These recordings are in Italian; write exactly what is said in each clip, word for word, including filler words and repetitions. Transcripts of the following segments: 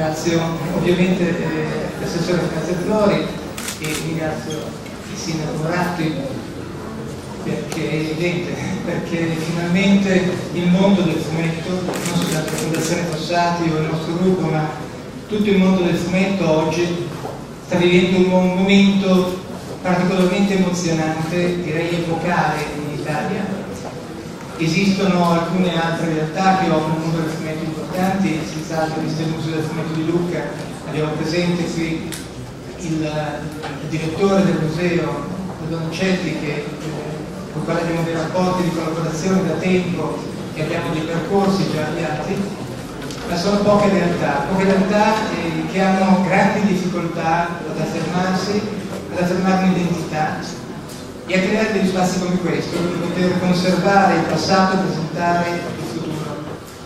ringrazio ovviamente eh, l'assessore Finanza Flori e ringrazio il sindaco Moratti, perché è evidente, perché finalmente il mondo del fumetto, non soltanto la Fondazione Fossati o il nostro gruppo, ma tutto il mondo del fumetto oggi sta vivendo un momento particolarmente emozionante, direi epocale in Italia. Esistono alcune altre realtà che offrono un numero di fumetti importanti, senz'altro visto il Museo del Fumetto di Lucca, abbiamo presente qui il, il direttore del museo, Doncelli, che, con il quale abbiamo dei rapporti di collaborazione da tempo e abbiamo dei percorsi già avviati, ma sono poche realtà, poche realtà eh, che hanno grandi difficoltà ad affermarsi, ad affermare un'identità e a creare degli spazi come questo, per poter conservare il passato e presentare il futuro.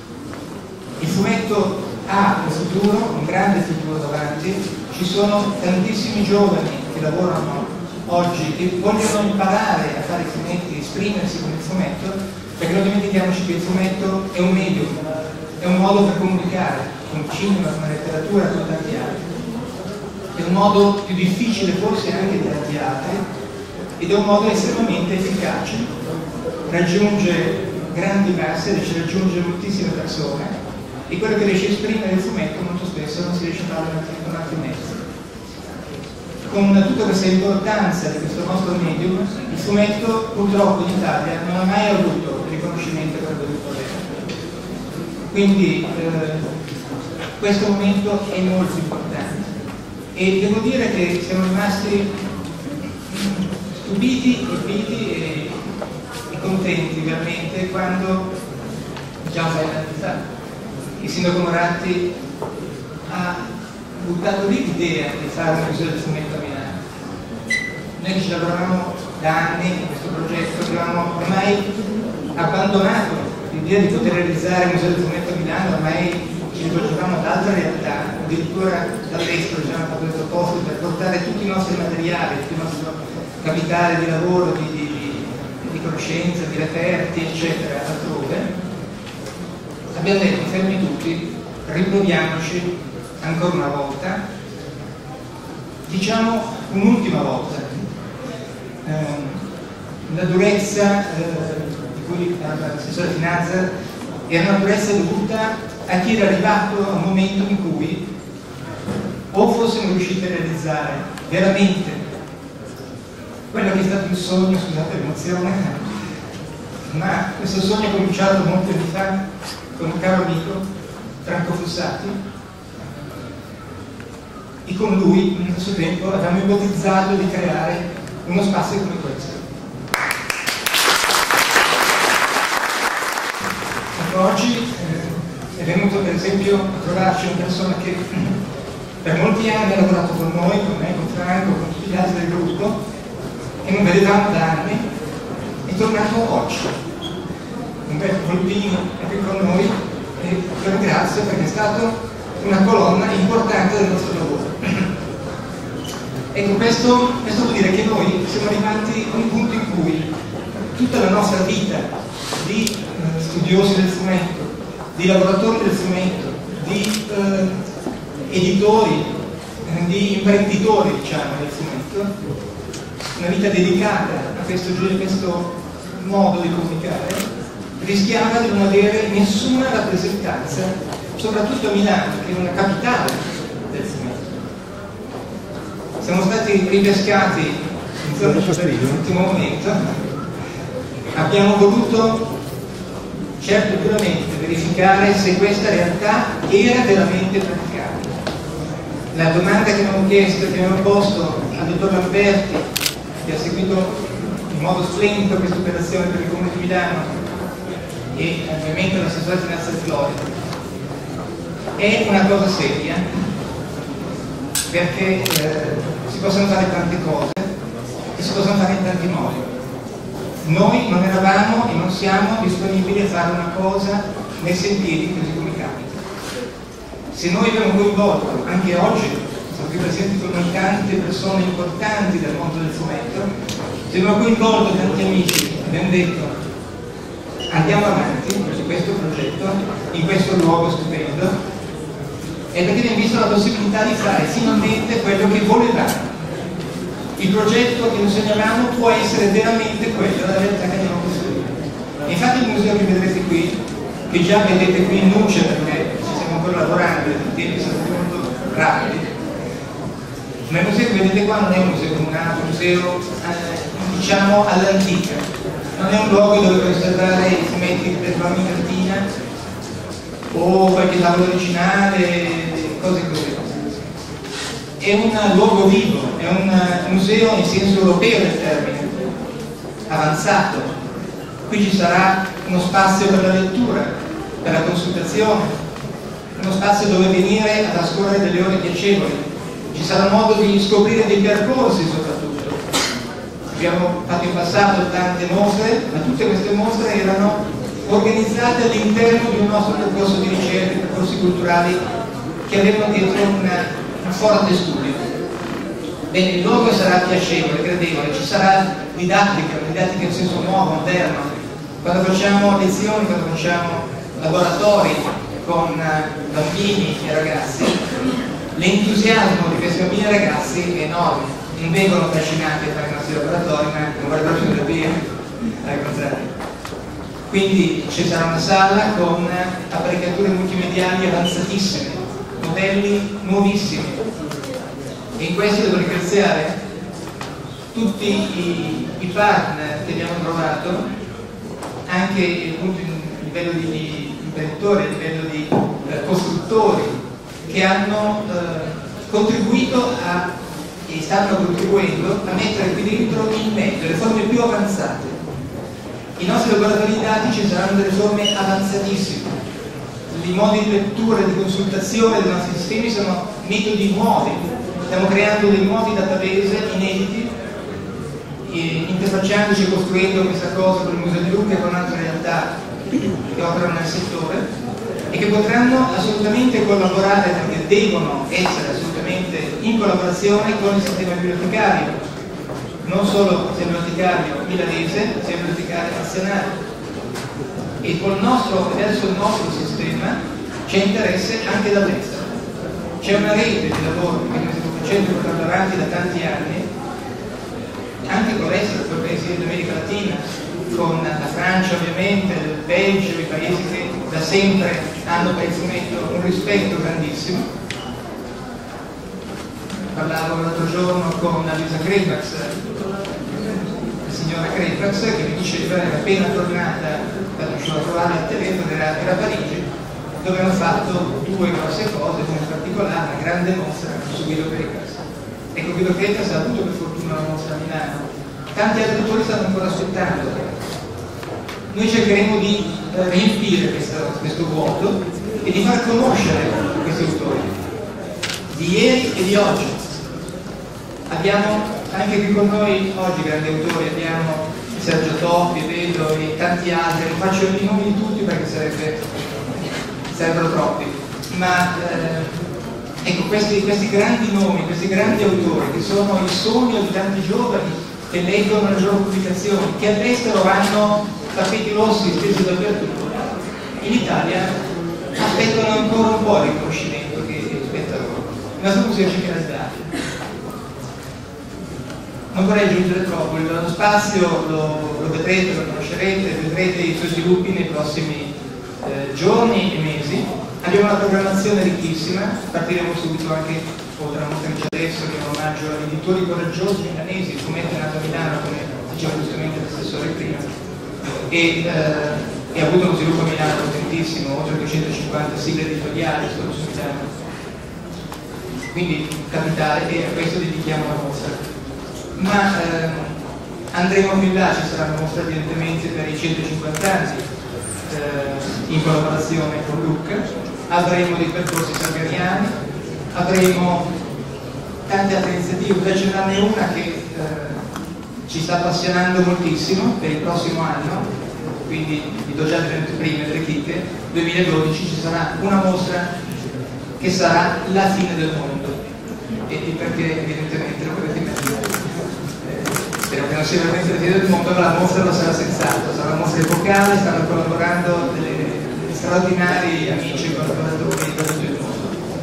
Il fumetto ha un futuro, un grande futuro davanti, ci sono tantissimi giovani che lavorano oggi, che vogliono imparare a fare i fumetti, esprimersi con il fumetto, perché non dimentichiamoci che il fumetto è un medium, è un modo per comunicare con il cinema, con la letteratura, con tanti altri. È un modo più difficile forse anche di tanti altri, ed è un modo estremamente efficace, raggiunge grandi masse, riesce a raggiungere moltissime persone, e quello che riesce a esprimere il fumetto molto spesso non si riesce a fare con altri mezzi. Con tutta questa importanza di questo nostro medium, il fumetto purtroppo in Italia non ha mai avuto il riconoscimento che avrebbe dovuto avere. Quindi eh, questo momento è molto importante, e devo dire che siamo rimasti stupiti, colpiti e, e contenti veramente quando, già un paio di anni fa, il sindaco Moratti ha buttato lì l'idea di fare un museo del fumetto a Milano. Noi che ci lavoravamo da anni in questo progetto avevamo ormai abbandonato l'idea di poter realizzare il museo del fumetto a Milano, ormai ci rivolgevamo ad altre realtà, addirittura dall'estero ci hanno fatto delle proposte per portare tutti i nostri materiali, tutti i nostri capitale di lavoro, di, di, di conoscenza, di reperti, eccetera, altrove. Abbiamo detto, fermi tutti, riproviamoci ancora una volta, diciamo un'ultima volta. Eh, la durezza eh, di cui parla l'assessore Finanza era una durezza dovuta a chi era arrivato a un momento in cui o fossimo riusciti a realizzare veramente quello che è stato un sogno, scusate l'emozione, ma questo sogno è cominciato molti anni fa con un caro amico, Franco Fossati, e con lui nel suo tempo abbiamo ipotizzato di creare uno spazio come questo. E oggi eh, è venuto per esempio a trovarci una persona che per molti anni ha lavorato con noi, con me, con Franco, con tutti gli altri del gruppo, che non vedevamo da anni, è tornato oggi. Umberto Volpini è qui con noi e lo ringrazio perché è stato una colonna importante del nostro lavoro. Ecco, questo, questo vuol dire che noi siamo arrivati a un punto in cui tutta la nostra vita di eh, studiosi del fumetto, di lavoratori del fumetto, di eh, editori, eh, di imprenditori, diciamo, del fumetto, una vita dedicata a questo, a questo modo di comunicare, rischiava di non avere nessuna rappresentanza, soprattutto a Milano, che è una capitale del fumetto. Siamo stati ripescati in zona all'ultimo momento, abbiamo voluto certo duramente verificare se questa realtà era veramente praticabile. La domanda che abbiamo chiesto, che abbiamo posto al dottor Lamberti, che ha seguito in modo splendido questa operazione per il Comune di Milano, e ovviamente l'assessore Finanza Flori, è una cosa seria, perché eh, si possono fare tante cose e si possono fare in tanti modi. Noi non eravamo e non siamo disponibili a fare una cosa nei sentieri così come capita. Se noi abbiamo coinvolto, anche oggi sono qui presenti con noi tante persone importanti del mondo del fumetto, se abbiamo coinvolto tanti amici, abbiamo detto andiamo avanti su questo progetto, in questo luogo stupendo, è perché abbiamo visto la possibilità di fare finalmente quello che volevamo. Il progetto che noi sognavamo può essere veramente quello, la realtà che abbiamo costruito. E infatti il museo che vedrete qui, che già vedete qui in luce perché ci stiamo ancora lavorando, i tempi sono molto rapidi, ma il museo che vedete qua non è un museo comunale, è un museo eh, diciamo all'antica, non è un luogo dove conservare i fumetti per bambini in cantina o qualche tavolo originale, cose così. È un luogo vivo, è un museo in senso europeo del termine, avanzato. Qui ci sarà uno spazio per la lettura, per la consultazione, uno spazio dove venire a trascorrere delle ore piacevoli. Ci sarà modo di scoprire dei percorsi soprattutto. Abbiamo fatto in passato tante mostre, ma tutte queste mostre erano organizzate all'interno di un nostro percorso di ricerca, percorsi culturali che avevano dietro una un forte studio. Bene, il luogo sarà piacevole, gradevole, ci sarà didattica, didattica in senso nuovo, moderno. Quando facciamo lezioni, quando facciamo laboratori con bambini e ragazzi, l'entusiasmo di questi bambini e ragazzi è enorme. Non vengono trascinati a fare i nostri laboratori, ma non guardano più da via, al contrario. Quindi ci sarà una sala con apparecchiature multimediali avanzatissime, modelli nuovissimi, e in questo devo ringraziare tutti i, i partner che abbiamo trovato, anche appunto a livello di imprenditori, a livello di eh, costruttori, che hanno eh, contribuito a, e stanno contribuendo a mettere qui dentro il meglio, le forme più avanzate. I nostri laboratori didattici saranno delle forme avanzatissime. I modi di lettura e di consultazione dei nostri sistemi sono metodi nuovi. Stiamo creando dei nuovi database inediti, interfacciandoci e costruendo questa cosa con il Museo di Lucca e con altre realtà che operano nel settore e che potranno assolutamente collaborare, perché devono essere assolutamente in collaborazione con il sistema bibliotecario, non solo il sistema bibliotecario milanese, il sistema bibliotecario nazionale. E col nostro, verso il nostro sistema c'è interesse anche dall'estero. C'è una rete di lavoro che noi stiamo facendo e portando avanti da tanti anni, anche con l'estero, con i paesi dell'America Latina, con la Francia ovviamente, il Belgio, i paesi che da sempre hanno per il fumetto un rispetto grandissimo. Parlavo l'altro giorno con Lisa Krepax, la signora Krepax, che mi diceva, era appena tornata quando ci ho trovato al telefono, era, era a Parigi, dove hanno fatto due grosse cose, una in particolare, una grande mostra su Guido Crepas. Ecco, Guido Crepas ha avuto per fortuna una mostra a Milano, tanti altri autori stanno ancora aspettando. Noi cercheremo di eh, riempire questo, questo vuoto e di far conoscere questi autori di ieri e di oggi. Abbiamo anche qui con noi oggi grandi autori, abbiamo Sergio Toppi, vedo, e tanti altri, non faccio i nomi di tutti perché sarebbe, sarebbero troppi, ma eh, ecco, questi, questi grandi nomi, questi grandi autori che sono il sogno di tanti giovani che leggono le loro pubblicazioni, che all'estero hanno tappeti rossi stesi dappertutto, in Italia aspettano ancora un po' il riconoscimento che aspetta loro. Il nostro museo ci viene dato. Non vorrei aggiungere troppo, lo spazio lo, lo vedrete, lo conoscerete, vedrete i suoi sviluppi nei prossimi eh, giorni e mesi. Abbiamo una programmazione ricchissima, partiremo subito anche, oltre alla mostra che c'è adesso, che è un omaggio agli editori coraggiosi milanesi, il fumetto è nato a Milano, come diceva giustamente l'assessore prima, e, eh, e ha avuto uno sviluppo a Milano potentissimo, oltre duecentocinquanta sigle editoriali solo su Milano. Quindi capitale, e a questo dedichiamo la mostra. Ma eh, andremo più in là, ci sarà una mostra evidentemente per i centocinquanta anni eh, in collaborazione con Lucca, avremo dei percorsi salgariani, avremo tante altre iniziative, per citarne una che eh, ci sta appassionando moltissimo per il prossimo anno, quindi vi do già delle prime, delle chicche. duemiladodici ci sarà una mostra che sarà la fine del mondo, e perché evidentemente lo potete immaginare. Spero che non sia veramente la fine del mondo, ma la mostra lo sarà senz'altro, sarà una mostra epocale, stanno collaborando delle, degli straordinari amici e collaboratori da tutto il mondo.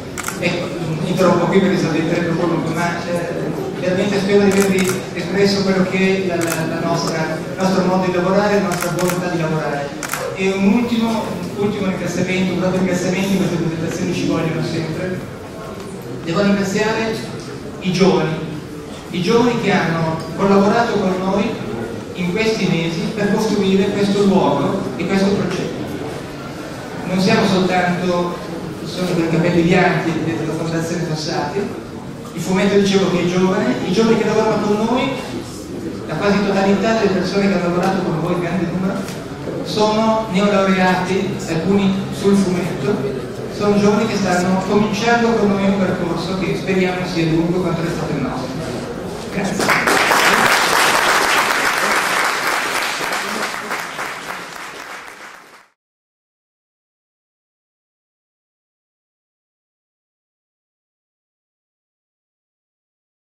ecco, interrompo qui perché sarebbe un po' lungo, ma eh, veramente spero di avervi espresso quello che è la, la, la nostra, il nostro modo di lavorare, la nostra volontà di lavorare. E un ultimo, un ultimo ringraziamento, proprio ringraziamenti in queste presentazioni ci vogliono sempre. Devo ringraziare i giovani, i giovani che hanno collaborato con noi in questi mesi per costruire questo luogo e questo progetto. Non siamo soltanto, sono con i capelli bianchi della Fondazione Fossati, il fumetto dicevo che è giovane, i giovani che lavorano con noi, la quasi totalità delle persone che hanno lavorato con voi, grande numero, sono neolaureati, alcuni sul fumetto, sono giovani che stanno cominciando con noi un percorso che speriamo sia lungo quanto è stato il nostro. Grazie.